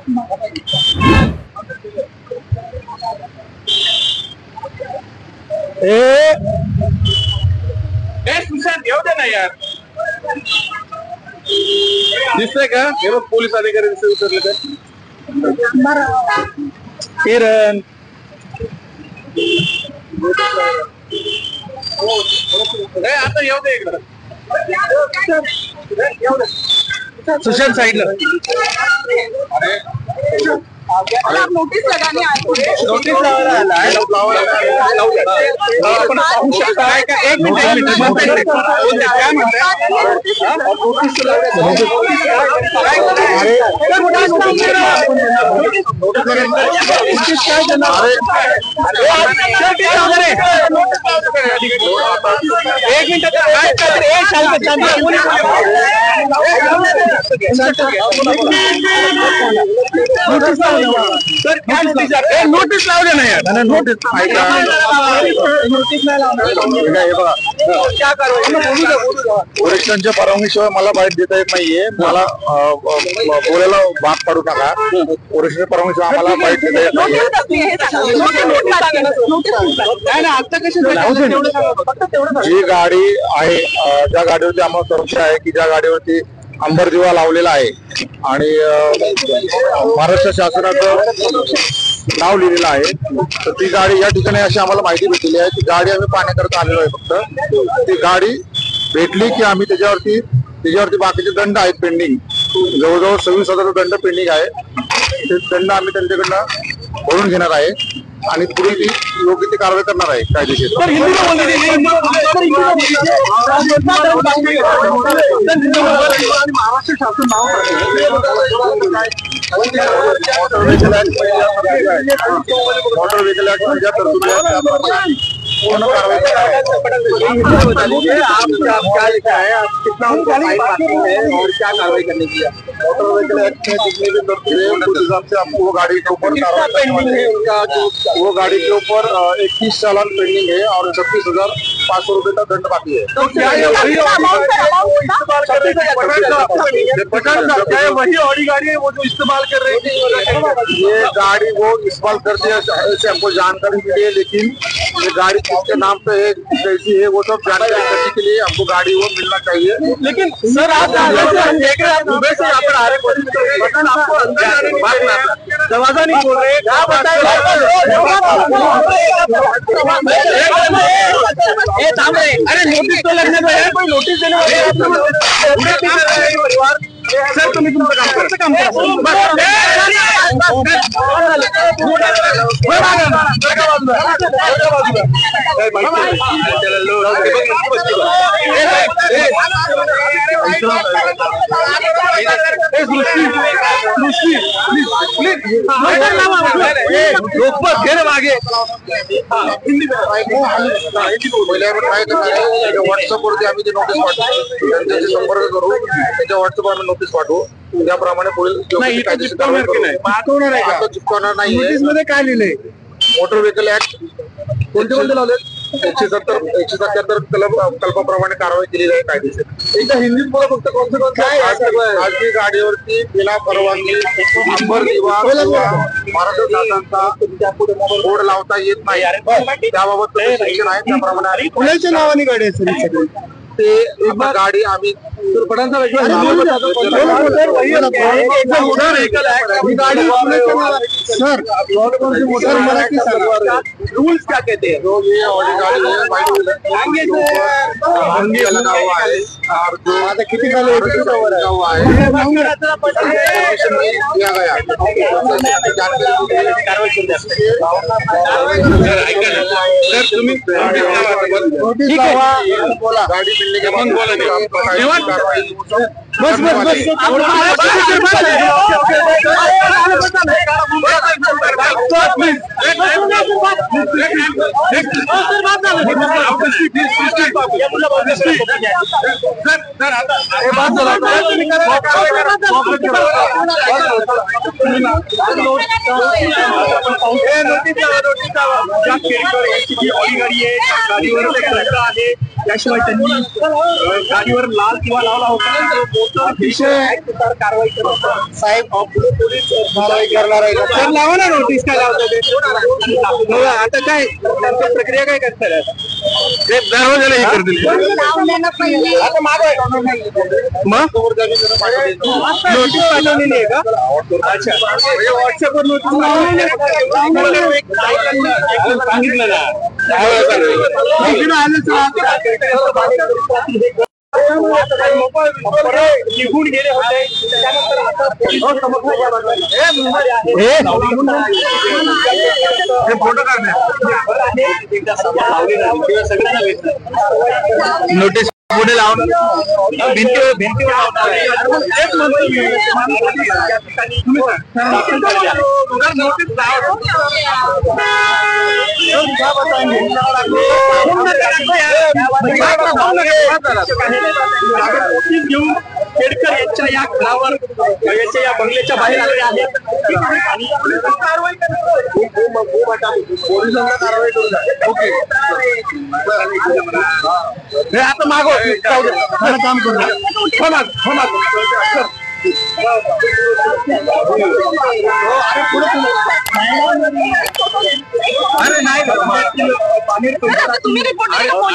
सुशांत येऊ दे ना यार. दिसतंय का? हे बघ पोलीस अधिकारी उतरले तर. किरण आता येऊ दे इकडं. सुशांत साइडला. आप नोटिस लगाने आए थे. नोटिस लावायला आपण पाहू शकता. एक मिनिट काय म्हणताय? एक मिनिट नोटीस लावले नाही. नोटीस वरिष्ठांच्या परवानगीशिवाय मला बाईट देता येत नाहीये. मला बोलायला भाग पाडू नका. वरिष्ठांच्या परवानगीशिवाय आम्हाला बाईट देता येत नाही. जी गाडी आहे, ज्या गाडीवरती आम्हाला सुरक्षा आहे की ज्या गाडीवरती अंबर दिवा लावलेला आहे आणि महाराष्ट्र शासनाचं नाव लिहिलेलं आहे, तर ती गाडी या ठिकाणी अशी आम्हाला माहिती भेटलेली आहे. ती गाडी आम्ही पाहण्याकरता आलेलो आहे. फक्त ती गाडी भेटली की आम्ही त्याच्यावरती बाकीचे दंड आहेत पेंडिंग. जवळजवळ 26,000 दंड पेंडिंग आहे. ते दंड आम्ही त्यांच्याकडनं भरून घेणार आहे आणि पुढे ती योग्य ती कारवाई करणार आहे कायदेशीर. महाराष्ट्र शासन नाव मोटर व्हीकल ऍक्ट मध्ये पूर्ण कारवाई और क्या कार्रवाई करने की है? मोटर व्हीकल एक्ट में जितने भी तरतूदें उस हिसाब से आपको वो गाड़ी के ऊपर वो गाड़ी के ऊपर 21 चालान पेंडिंग है और 26,500 रुपए का दंड बाकी है. वही ऑडी गाड़ी है वो जो इस्तेमाल कर रही थी. ये गाड़ी वो इस्तेमाल करते हैं ऐसे हमको जानकारी मिली है, लेकिन ये गाड़ी किसके नाम पे है, कैसी है, वो सब जानकारी करने के लिए हमको गाड़ी वो मिलना चाहिए. लेकिन सर आप देख रहे हैं दुबई से यहाँ पर आ रहे बटन आपको अंदर जाने की बात नहीं, दरवाजा नहीं खोल रहे. अरे नोटिस तो लगने दो यार. कोई नोटिस देने वाले परिवार सर तुम्ही तुमचं काम करा. व्हॉट्सअप वरती आम्ही ते नोटीस पाठवू, त्यांच्याशी संपर्क करू, त्याच्या व्हॉट्सअप आम्ही नोटीस पाठवू. त्याप्रमाणे पुढील चिपकवणार नाहीये. काय लिहिलंय? मोटर व्हीकल ऍक्ट कोणते लावले? 177 कल्पाप्रमाणे कारवाई केली जाईल कायदेशीर. एकदा हिंदीत बोला फक्त. कोणतं खाजगी गाडीवरती बिना परवानगी अंबर दिवा महाराष्ट्र शासनाचा बोर्ड लावता येत नाही. त्याबाबत सेक्शन आहे त्याप्रमाणे कुणाच्या नावाने गाडी असेल ते गाडी आम्ही सर मराठी रूल्स क्या कहते हैं? किती दिया गया गाड़ी मिलने के बाद बस त्याशिवाय त्यांनी गाडीवर लाल किंवा लावला होता कारवाई साहेब पोलीस कारवाई करणार आहे. सर लावा ना नोटीस, काय लावतात आता काय त्यांची प्रक्रिया काय करतात ते दरवाजाला हे करतील आता मग नोटीस पाठवलेली आहे का? अच्छा व्हॉट्सअपवर नोटीस सांगितलं ना निघून गेले होते. नोटीस पुढे लावून भिंतीवर घेऊन खेडकर यांच्या या घरावर याच्या या बंगल्याच्या बाहेर आलेले आहेत आणि कारवाई पोलिसांना कारवाई करू द्या. ओके आता मागो काम करू अरे नाही तुम्ही रिपोर्ट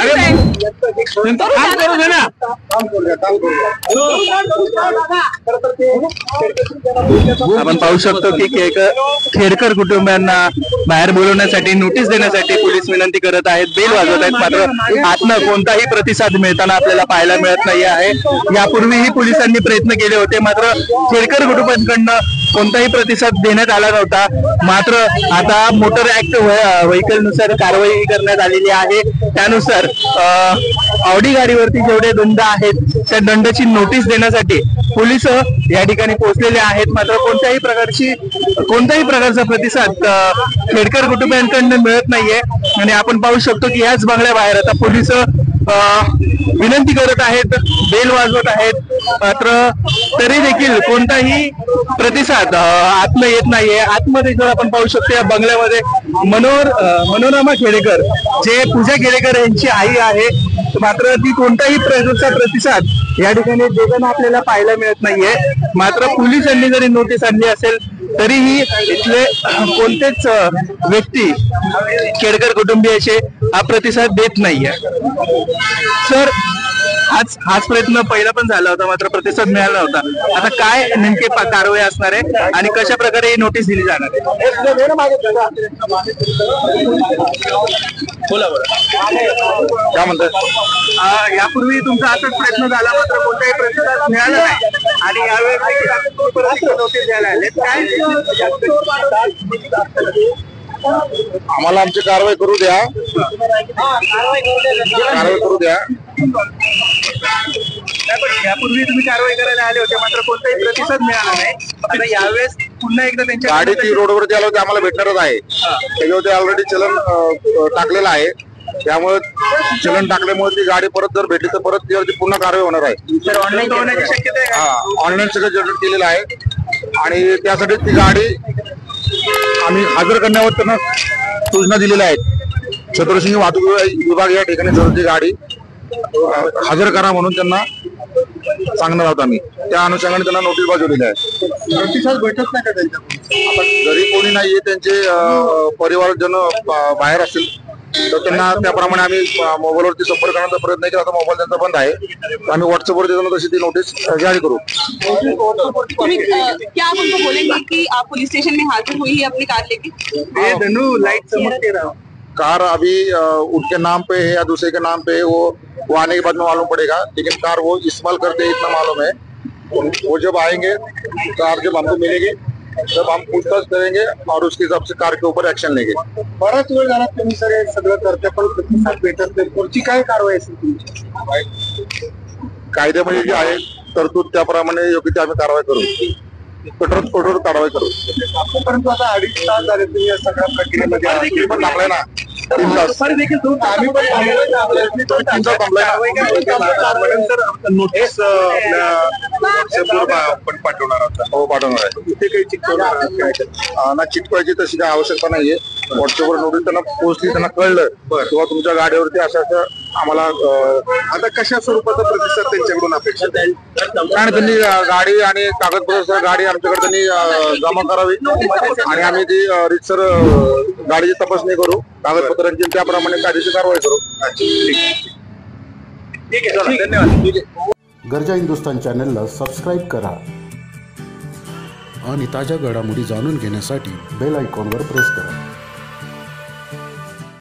आपण पाहू शकतो की खेडकर कुटुंबियांना बाहेर बोलवण्यासाठी नोटीस देण्यासाठी पोलीस विनंती करत आहेत, बेल वाजवत आहेत. मात्र आतनं कोणताही प्रतिसाद मिळताना आपल्याला पाहायला मिळत नाही आहे. यापूर्वीही पोलिसांनी प्रयत्न केले होते, मात्र खेडकर कुटुंबियांकडनं कोणताही प्रतिसाद देण्यात आला नव्हता. मात्र आता मोटर ऍक्ट व्हेकल नुसार कारवाई करण्यात आलेली आहे. त्यानुसार ऑडी गाडीवरती जेवढे दंड आहेत त्या दंडाची नोटीस देण्यासाठी पोलीस या ठिकाणी पोहोचलेले आहेत. मात्र कोणत्याही प्रकारचा प्रतिसाद खेडकर कुटुंबियांकडून मिळत नाहीये आणि आपण पाहू शकतो की याच बंगल्याबाहेर आता पोलीस विनंती करत आहेत, बेल वाजवत आहेत. मात्र तरी देखील कोणताही प्रतिसाद आतनं येत नाहीये. आतमध्ये जर आपण पाहू शकतो या बंगल्यामध्ये मनोरमा खेडेकर जे पूजा खेडेकर यांची आई आहे, मात्र ती कोणताही प्रकारचा प्रतिसाद या ठिकाणी देताना आपल्याला पाहायला मिळत नाहीये. मात्र पोलिसांनी जरी नोटीस आणली असेल तरीही इथले कोणतेच व्यक्ती खेडकर कुटुंबियाचे हा प्रतिसाद देत नाहीये. सर हाच प्रयत्न पहिला पण झाला होता, मात्र प्रतिसाद मिळाला होता. आता काय नेमके कारवाई असणार आहे आणि कशा प्रकारे ही नोटीस दिली जाणार आहे? बोला काय म्हणतात? यापूर्वी तुमचा असाच प्रयत्न झाला, मात्र कोणताही प्रतिसाद मिळाला नाही आणि यावेळेस नोटीस द्यायला आले. काय आम्हाला आमची कारवाई करू द्या, कारवाई करू द्या. यापूर्वी तुम्ही कारवाई करायला आले होते, मात्र कोणताही प्रतिसाद मिळाला नाही. आता यावेळेस पुन्हा एकदा त्यांच्या गाडी ती रोडवरती आली होती, आम्हाला भेटणारच आहे. त्याच्यावरती ऑलरेडी चलन टाकलेलं आहे. त्यामुळे चलन टाकल्यामुळे ती गाडी परत जर भेटली तर परत त्यावरती पुन्हा कारवाई होणार आहे. ऑनलाईन होण्याची शक्यता आहे. हा, ऑनलाईन सगळं जनरेट केलेलं आहे आणि त्यासाठी ती गाडी आम्ही हजर करण्यावर त्यांना सूचना दिलेल्या आहेत. छत्रसिंह वाहतूक विभाग या ठिकाणी जर ती गाडी हजर करा म्हणून त्यांना सांगणार आहोत आम्ही. त्या अनुषंगाने त्यांना नोटीस बजावलेली आहे. प्रतिसाद भेटत नाही का त्यांच्या? जरी कोणी नाहीये, त्यांचे परिवारजन बाहेर असतील तर त्यांना त्याप्रमाणे आम्ही मोबाईलवरती संपर्क करण्याचा प्रयत्न केला. आता मोबाईल त्यांचा बंद आहे, आम्ही व्हॉट्सअपवर देताना तशी ती नोटीस जारी करू. क्या आप उनको बोलेंगे कि आप पुलिस स्टेशन में हाजिर हुई है अपनी कार लेके? धनु लाइट चमकते रहो. कार अभी उनके नाम पे है या दूसरे के नाम पे है, वो आने के बाद में मालूम पड़ेगा. लेकिन कार वो इस्तेमाल करते हैं इतना मालूम है. वो जब आएंगे, कार जब हमको मिलेगी तब हम पूछताछ करेंगे और उसके हिसाब से कार के ऊपर एक्शन लेंगे. बराच वेळ झाला तुम्ही सर हे सगळं करते पण प्रतिसाद भेटत नाही. पुढची काय कारवाई असेल तुमची? कायद्यामध्ये जे आहे तरतूद त्याप्रमाणे योग्य ती आम्ही कारवाई करू. कठोर कारवाई करू. परंतु आता 2.5 तास झाले तुम्ही या सगळ्या प्रक्रियेमध्ये पण थांबलाय ना. 3 तास आम्ही पण नोटीस पण पाठवणार होता. हो पाठवणार आहे. इथे काही चिकटवणार ना, चिटकवायची तशी काही आवश्यकता नाहीये. व्हॉट्सअपवर नोटीस त्यांना पोहोचली, त्यांना कळलं किंवा तुमच्या गाडीवरती असं आम्हाला आता कशा स्वरूपाचा प्रतिसाद त्यांच्याकडून अपेक्षित आहे? आणि त्यांनी गाडी आणि कागदपत्र गाडी आमच्याकडे त्यांनी जमा करावी आणि आम्ही ती रीतसर गाडीची तपासणी करू, कागदपत्रांची त्याप्रमाणे कायदेशीर कारवाई करू. ठीक आहे, धन्यवाद. गरजा हिंदुस्तान चॅनलला सबस्क्राईब करा आणि ताज्या घडामोडी जाणून घेण्यासाठी बेल आयकॉनवर प्रेस करा.